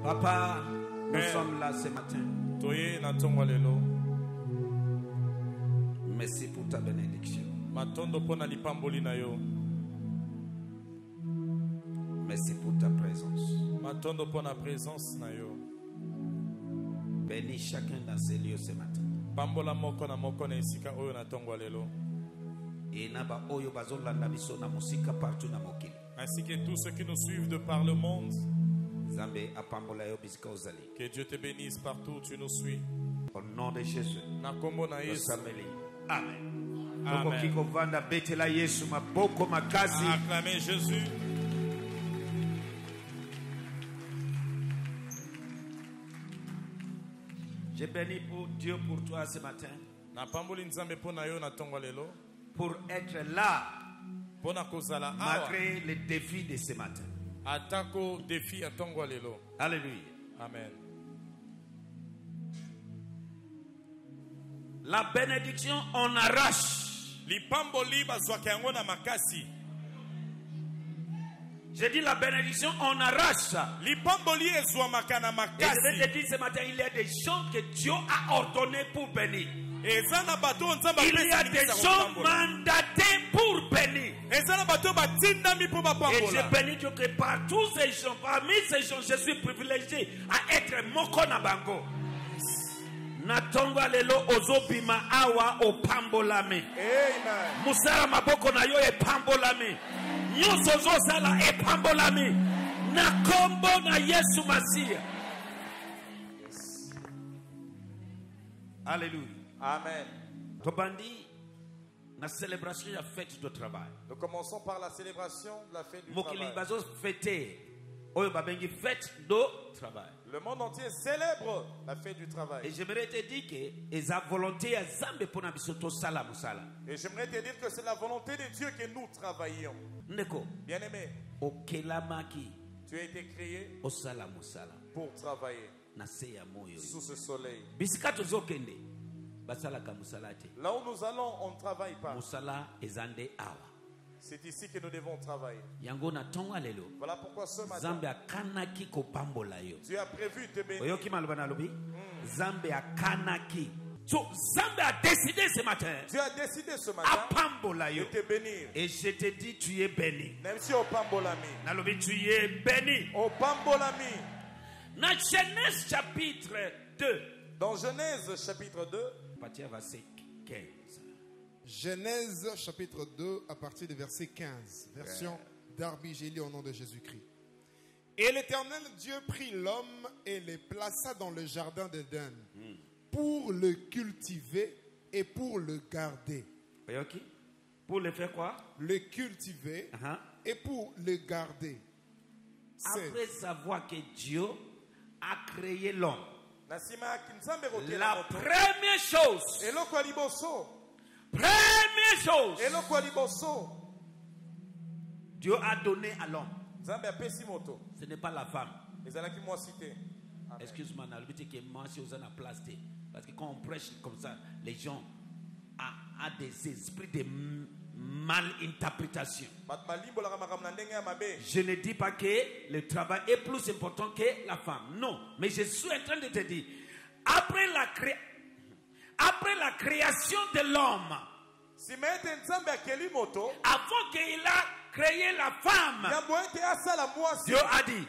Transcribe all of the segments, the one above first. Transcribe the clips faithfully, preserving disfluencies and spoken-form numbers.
Papa, nous Père, sommes là ce matin. toye na tongo lelo. Merci pour ta bénédiction. Matondo pona lipamboli na yo. Merci pour ta présence. Matondo pona présence na yo. Bénis chacun dans ces lieux ce matin. Pambola moko na moko na esika oyo na tongo lelo. Et naba oyo bazolanda biso na musika partout na mokili. Ainsi que tous ceux qui nous suivent de par le monde. Zambe apambola yo bisika ozali. Que Dieu te bénisse partout où tu nous suis. Au nom de Jésus. Na kombo na Yesu. Amen. Amen. Kiko vanda betela Yesu maboko makazi. Acclamez Jésus. Je bénis pour Dieu pour toi ce matin. Na pamboli nzambe pona yo na tongo lelo. Pour être là. Pona kozala malgré les défis de ce matin. Atako défi à tongo lelo. Alléluia. Amen. La bénédiction on arrache. Lipamboli bazwaka yango na makasi. Je dis la bénédiction on arrache. Lipamboli ezwamaka na makasi. Et je vais te dire ce matin, il y a des gens que Dieu a ordonné pour bénir. Il y a des gens mandatés pour bénir. Et je bénis Dieu que par tous ces gens, parmi ces gens, je suis privilégié à être moko na bango. Natonga lelo ozobima awa o pambolame. Amen. Musara maboko na yo e pambolame. Nyuso zosala e pambolame. Na kombo na Yesu Masia. Yes. Alléluia. Amen. Tobandi la célébration de la fête du travail. Nous commençons par la célébration de la fête du Mokili travail. bazo fêter. Oyo babengi fête du travail. Le monde entier célèbre la fête du travail. Et j'aimerais te dire que eza volonté ya Zambe pona biso to sala musala. Et j'aimerais te dire que c'est la volonté de Dieu que nous travaillions. Ndeko. Bien-aimé. Okelamaki. Tu as été créé o sala musala pour travailler. Na se ya moyo. Sous ce soleil. Bisika tozokende. Basala ka musala te. Là où nous allons, on ne travaille pas. Musala ezande awa. C'est ici que nous devons travailler. Yango na tonga lelo. Voilà pourquoi ce matin, Zambe akanaki ko pambola yo. Dieu a prévu de bénir. Oyoki maloba na lobi? Zambe akanaki. So Zambe a décidé ce matin. Dieu a décidé ce matin a pambola yo. de te bénir. Et je te dis tu es béni. Même si au pambolami. Na lobi tu es béni. Au pambolami. Na Genèse chapitre deux. Dans Genèse chapitre deux. Partir verset quinze. Genèse chapitre deux à partir du verset quinze. Version Darby Gély au nom de Jésus-Christ. Et l'Éternel Dieu prit l'homme et le plaça dans le jardin d'Éden mm. pour le cultiver et pour le garder. Okay. Pour le faire quoi? Le cultiver uh-huh. et pour le garder. Après savoir que Dieu a créé l'homme, la première chose, première chose, Dieu a donné à l'homme. Ce n'est pas la femme. Excuse-moi, parce que quand on prêche comme ça, les gens ont des esprits de malinterprétation. Je ne dis pas que le travail est plus important que la femme. Non, mais je suis en train de te dire, après la, cré... après la création de l'homme, avant qu'il a créé la femme, Dieu a dit,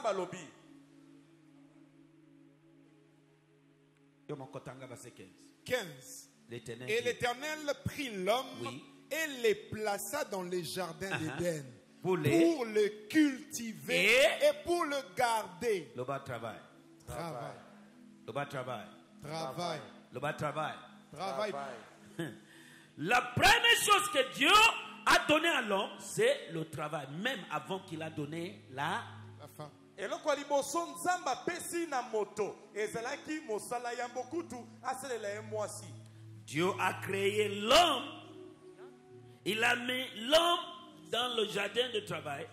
quinze. Et l'Éternel prit l'homme oui. et le plaça dans les jardins uh-huh. d'Éden pour, les... pour le cultiver et... et pour le garder. Le bas travail. Travail. Le bas travail. Travail. Le bas travail. Travail. La première chose que Dieu a donné à l'homme, c'est le travail, même avant qu'il a donné la, la femme. Et le kwaliboso nzamba pesi na moto ezalaki mosala ya mbokutu aselela ye mwasi. Dieu a créé l'homme. Il a mis l'homme dans le jardin de travail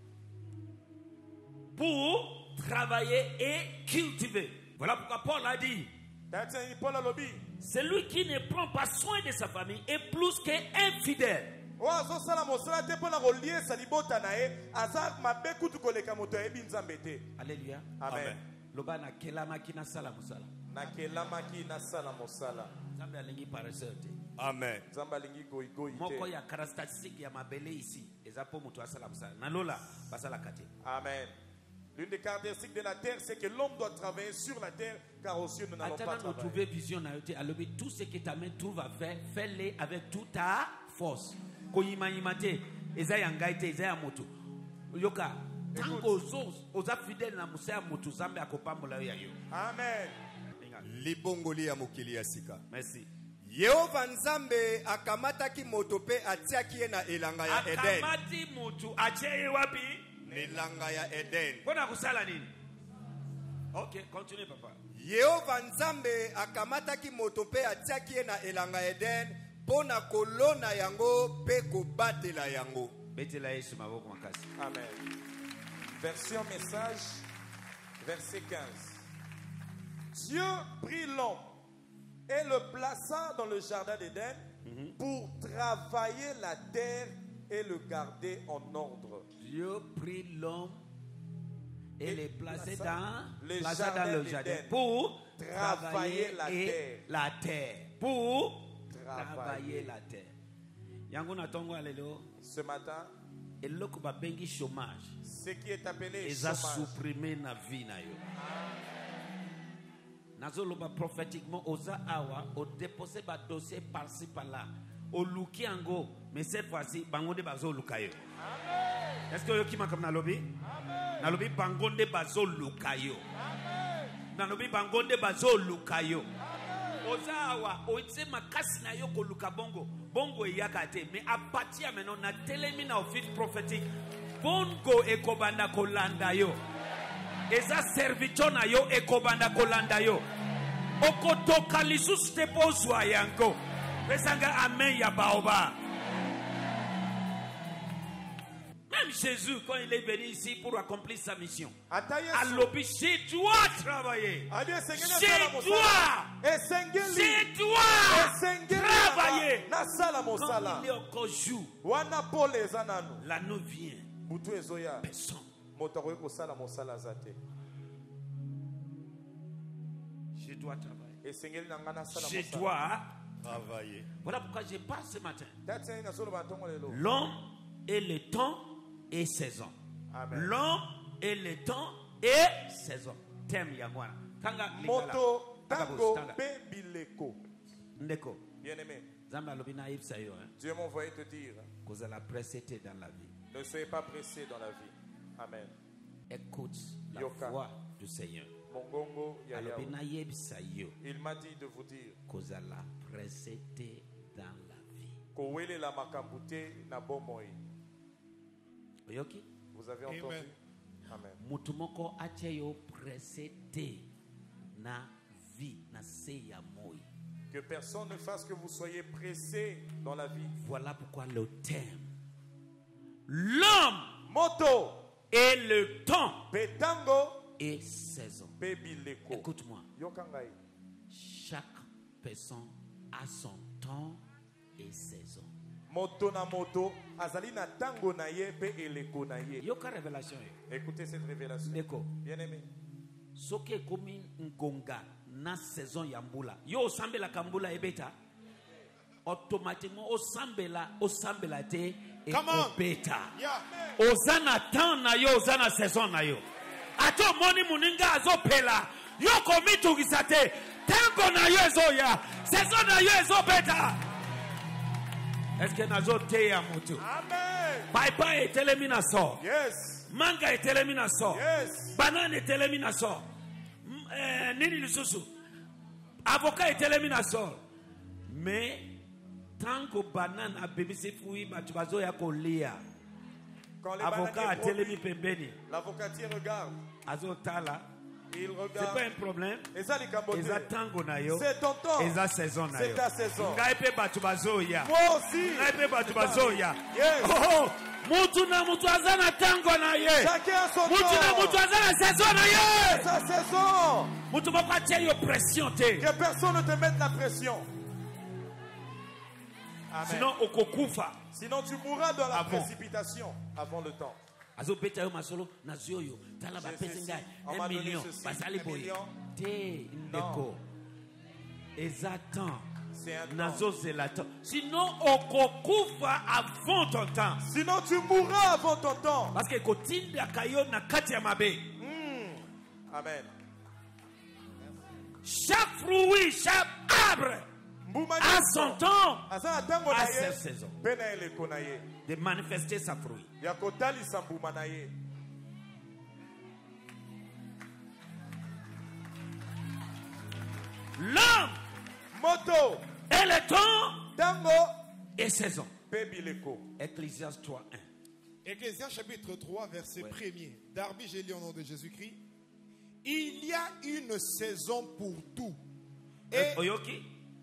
pour travailler et cultiver. Voilà pourquoi Paul a dit, celui qui ne prend pas soin de sa famille est plus qu'infidèle. Alléluia. Amen. Loba na kelama kina sala musala. Na kelama kina sala musala. Zambe alingi paresseur te. Amen. Zambe alingi goi goi te. Moko ya caractéristique ya mabele ici. Ezapo mutu asala musala. Na lola basala kate. Amen. L'une des caractéristiques de la terre, c'est que l'homme doit travailler sur la terre, car aux cieux nous n'allons pas travailler. Trouver vision na yote. Alors tout ce que ta main trouve à faire, fais-le avec toute ta force. Koyima imate, ezaya ngaite, ezaya motu. Yoka. Tango oza fidèle na musaya motu zambe akopambola yo yayo. Amen. Libongoli ya mokili ya sika. Merci. Yehova Nzambe akamataki moto pe atiaki ye na elanga ya Eden. Akamati motu atie wapi? Elanga ya Eden. Pona kusala nini? OK, continue papa. Yehova Nzambe akamataki moto pe atiaki ye na elanga ya Eden pona kolona yango pe kobatela yango. Betela Yesu maboko makasi. Amen. Version message, verset quinze. Dieu prit l'homme et le plaça dans le jardin d'Éden mm-hmm. pour travailler la terre et le garder en ordre. Dieu prit l'homme et, et le plaça dans, le plaça jardin, dans le jardin pour travailler la terre. La terre. Pour travailler, travailler la terre. Yango tongo alelo. Ce matin, eloko ba bengi chômage. Ce qui est appelé Eza chômage. Supprimé na vie na yo. Nazoloba prophétiquement oza awa o déposer ba dossier par-ci par-là. O luki ango, mais cette fois-ci bangonde bazo lukayo. Amen. Est-ce que yo kima comme na lobi? Amen. Na lobi bangonde bazo lukayo. Amen. Na lobi bangonde bazo lukayo. Oza awa o itse makasi na yo ko luka bongo. Bongo yakate, mais à partir maintenant na telemi na office prophétique. Bongo ekobanda kolanda yo. Eza serviteur na yo ekobanda kolanda yo. Okotoka lisusu te pozwa yango. Pesanga amen ya baoba. Même Jésus, quand il est venu ici pour accomplir sa mission, Alobi, je dois travailler. Je dois. Je dois travailler. Quand il est encore jour, la nuit vient. Personne. Je dois travailler. Je dois travailler. Voilà pourquoi je parle ce matin. L'homme et le temps et saison. L'homme et le temps et saison. Thème yangwana. Tanga moto tango bebileko. Ndeko. Bien-aimé. Dieu m'a envoyé te dire. Cause la pressé dans la vie. Ne soyez pas pressé dans la vie. Amen. Écoute la Yoka. voix du Seigneur. Mongongo ya ya. Il m'a dit de vous dire. Cause la pressé dans la vie. Kowele la makambute na bomoi. Oyoki? Vous avez entendu? Amen. Amen. Mutumoko acheyo pressé na vie na se ya moi. Que personne ne fasse que vous soyez pressé dans la vie. Voilà pourquoi le thème. L'homme moto et le temps Betango et saison. Bebileko. Écoute-moi. Yokangai. Chaque personne a son temps et saison. Moto na moto azali na tango na ye pe eleko na ye. Yoka révélation. Écoutez cette révélation. Eko. Bien-aimé. Soke komi ngonga na saison ya mbula. Yo osambela kambula ebeta. Automatiquement osambela osambela te et obeta. Ozana temps na yo ozana saison na yo. Ato moni muninga azopela. Yo komi tugisate. Tango na yo ezoya. Saison na yo ezobeta. Est-ce que nazo te ya mutu? Amen. Paipa etelemina so. Yes. Manga etelemina so. Yes. Banane etelemina so. Eh, nini lisusu? Avocat etelemina so. Mais tant que banane a bébé se fouille, batu bazo ya kolia. Avocat etelemi pembeni. L'avocatier regarde. Azo tala. Il regarde. C'est pas un problème. Eza tango na yo. C'est ton temps. Eza saison na yo. C'est ta saison. Ngai pe batu bazo ya. Moi aussi. Ngai pe batu bazo ya. Yes. Oh oh. Mutu na mutu azana tango na ye. Chacun a son temps. Mutu na mutu azana saison na ye. Sa saison. Mutu moko atie yo pression te. Que personne ne te mette la pression. Amen. Sinon okokufa. Sinon tu mourras dans la avant. précipitation avant le temps. azobeta yo masolo na zioyo tala ba pesa ngai un million basali boye te ndeko exactement nazo zelato sinon okokufa avant ton temps sinon tu mourras avant ton temps parce que kotinda kayo na kati ya mabe. Amen. Chaque fruit, chaque arbre a son temps, a sa saison de manifester sa fruit. L'homme moto et le temps tango et saison. Pebileko. Ecclésiaste trois un. Ecclésiaste chapitre trois verset ouais. premier. Darby, j'ai lu au nom de Jésus-Christ. Il y a une saison pour tout. Et Oyoki.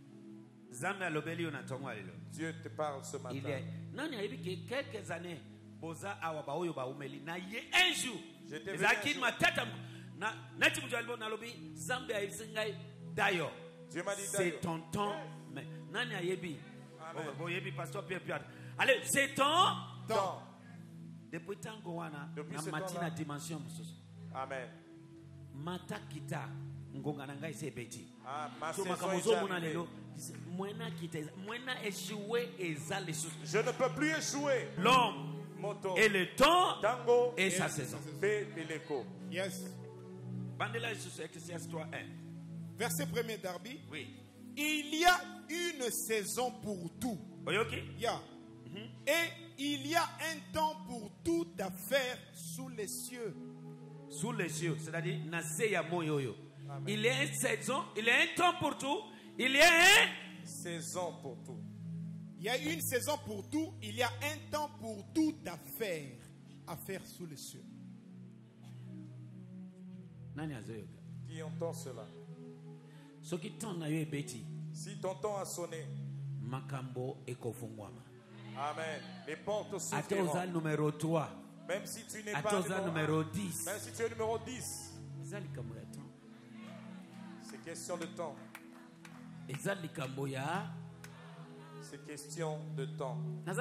Dieu te parle ce matin. Il y a nani aibi que quelques années boza awa ba oyo ba umeli na ye un jour. Lakin matata na nati mujalibo na lobi zambe aisingai dayo. Dieu m'a dit c'est ton temps mais nani aibi. Bo yebi pasteur Pierre Pierre. Allez, c'est ton temps. Depuis tango wana na matina dimension mususu. Amen. Mata kita ngonga nanga ise beti. Ah, ma so makamozo mona lelo mwena kita mwena échouer ezale sous. Je ne peux plus échouer. L'homme moto et le temps tango et, et sa saison. Beleko. Yes. Bandela sous Ecclésiaste trois un. Verset premier Darby. Oui. Il y a une saison pour tout. Oyoki? Yeah. Mm-hmm. Et il y a un temps pour toute affaire sous les cieux. Sous les cieux, c'est-à-dire naseya moyoyo. Il y a une saison, il y a un temps pour tout, il y a une saison pour tout. Il y a une saison pour tout, il y a un temps pour toute affaire, affaire sous les cieux. Qui entend cela? Si ton temps a sonné, makambo ekofungwama. Amen. Les portes s'ouvriront. Atoza numéro trois. Même si tu n'es pas Atoza numéro dix. Même si tu es numéro dix. C'est question de temps. C'est question de temps.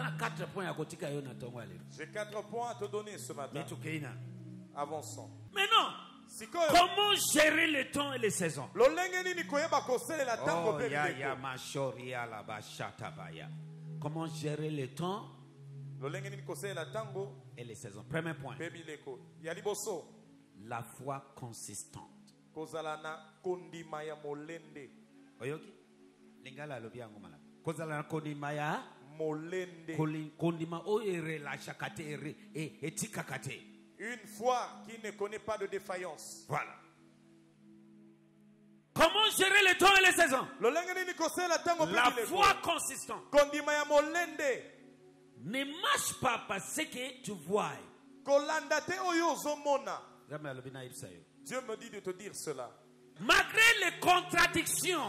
J'ai quatre points à te donner ce matin. Avançons. Maintenant, comment gérer le temps et les saisons? Oh, ya, ya, mashoria, la bashatabaya. Comment gérer le temps et les saisons? Premier point. La foi consistante. Oyoki? Lingala lobi yangu mala. Kozala kondima ya molende. Kondima oye la shakate ere e etika kate. Une foi qui ne connaît pas de défaillance. Voilà. Comment gérer le temps et les saisons? La foi consistante. Kondima ya molende. Ne marche pas parce que tu vois. Dieu me dit de te dire cela. Malgré les contradictions,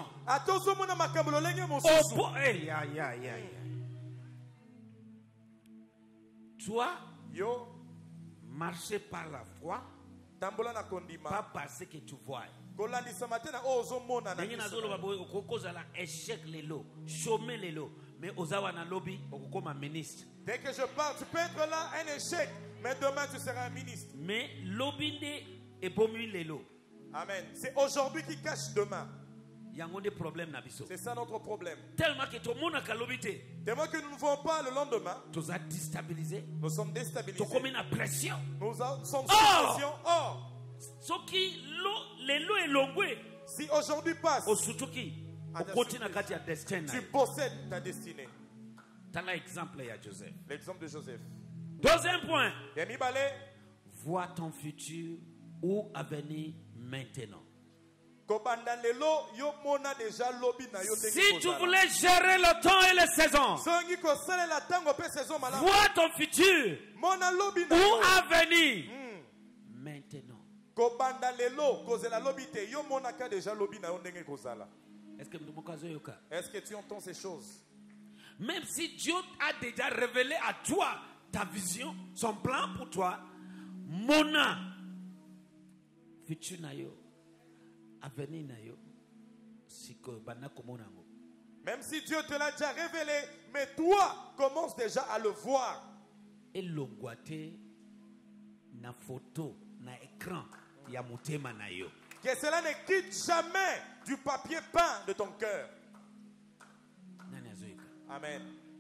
oh, hey, yeah, yeah, yeah, yeah. Toi, yo, marcher par la foi, pas parce que tu vois. Dès que je parle, tu peux être là un échec, mais demain tu seras un ministre. Mais l'obinde est promu l'élo. Amen. C'est aujourd'hui qui cache demain. C'est ça notre problème. Tellement que tout le monde a calobité. Tellement que nous ne voyons pas le lendemain. Nous sommes déstabilisés. Nous sommes déstabilisés. Nous sommes en pression. Nous sommes sous pression. Or, si aujourd'hui passe, tu possèdes ta destinée. L'exemple de Joseph. L'exemple de Joseph. Deuxième point. Vois ton futur ou avenir maintenant. Si tu voulais gérer le temps et les saisons, vois ton futur ou avenir maintenant. Est-ce que tu entends ces choses? Même si Dieu a déjà révélé à toi ta vision, son plan pour toi, mona futur na yo, avenir na yo, siko bana komonango. Même si Dieu te l'a déjà révélé, mais toi commence déjà à le voir. Et l'ongwate na photo na écran ya motema na yo. Que cela ne quitte jamais du papier peint de ton cœur. Amen.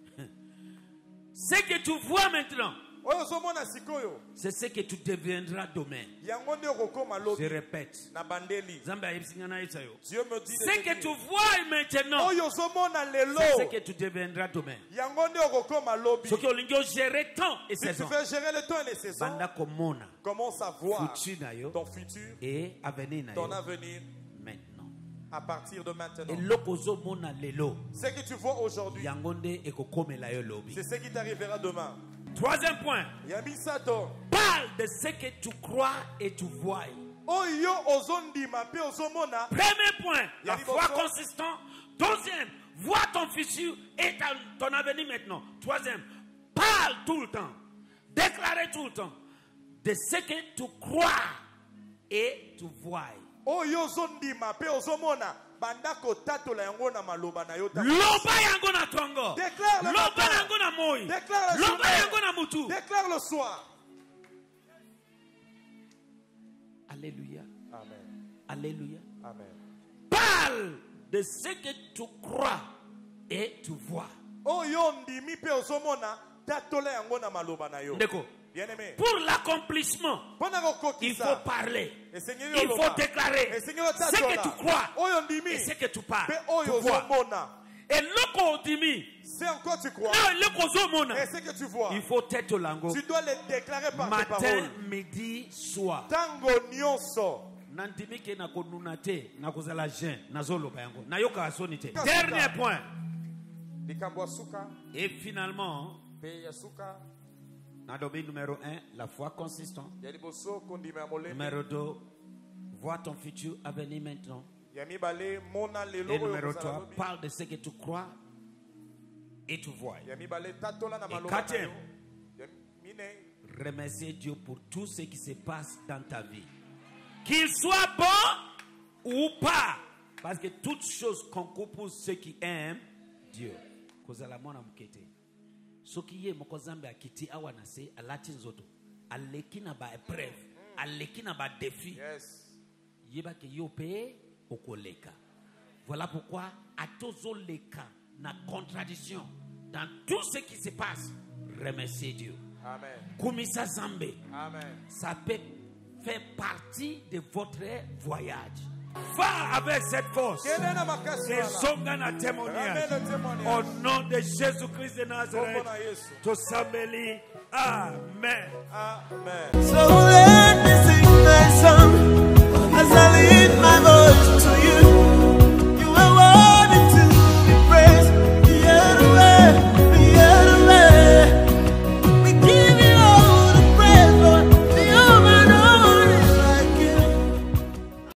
Ce que tu vois maintenant, Oyo somona sikoyo. c'est ce que tu deviendras demain. Yango nde okokoma lobi. Je répète. Na bandeli. Zamba yebisingana yesa yo. Dieu me dit Ce que tu vois maintenant, Oyo somona lelo. c'est ce que tu deviendras demain. Yango nde okokoma lobi. Ce que olingi gérer temps et Si tu saison. veux gérer le temps et les saisons, Banda komona. commence à voir Futur na yo ton futur, et avenir na ton yo avenir maintenant. à partir de maintenant. Et lokozo mona lelo. Ce que tu vois aujourd'hui, Yangonde ekokomela yo lobi. c'est ce qui t'arrivera demain. Troisième point. Yamisato. Parle de ce que tu crois et tu vois. Oyo ozondima pe ozomona. Premier point, la Yanni foi Bosso. consistante. Deuxième, vois ton futur et ta- ton avenir maintenant. Troisième, parle tout le temps. Déclare tout le temps de ce que tu crois et tu vois. Oyo ozondima pe ozomona. Bandako tatola yango na maloba na yo. Loba yango na tongo. Déclare le Loba matin. yango na moi. Déclare le Loba soir. yango na mutu. Déclare le soir. Alléluia. Amen. Alléluia. Amen. Parle de ce que tu crois et tu vois. Oyo ndimi pe ozomona. Tatola yango na maloba na yo. Ndeko. Bien-aimé. Pour l'accomplissement, Pona il faut kokisa. parler. Et Seigneur Il Oloba. faut déclarer Et Seigneur ce tatola. que tu crois Oyo ndimi. et ce que tu parles. Pe oyo Tu vois. ozomona. Et loko dimi, C'est encore tu crois. non, loko zomona. Et ce que tu vois. Il faut tête au lango. Tu dois les déclarer par tes Matin, paroles. midi, soir. Tango nyonso. Nandimi ke na konuna te, na kozala jeun, na zolo bayango. Na yoka asoni te. Kasuka. Dernier point. Likambo ya suka. Et finalement, Pe ya suka. na domaine numéro un, la foi consistante. Ya liboso kondima ya molende. Numéro deux, vois ton futur avenir maintenant. Ya mibale mona lelo Et oyo numéro kozala trois, lobi. parle de ce que tu crois et tu vois. Ya mibale tatola na Et maloba na quatrième, yo. Ya mine. remercier Dieu pour tout ce qui se passe dans ta vie. Qu'il soit bon ou pas. Parce que toutes choses concourent pour ceux qui aiment Dieu. Kozala mwana mukete. Soki ye mokozambe akiti awa na se alati nzoto. Aleki na ba épreuve. Aleki na ba défi. Yes. Yeba ke yo pe okoleka. Voilà pourquoi atozo leka na contradiction dans tout ce qui se passe. Remerciez Dieu. Amen. Kumisa Zambe. Amen. Ça peut faire partie de votre voyage. Va avec cette force. Kelena makasi Et wana. zonga na témoignage. Ramène le témoignage. Au nom de Jésus-Christ de Nazareth. Kombo na Yesu. Tosambeli. Amen. Amen. So let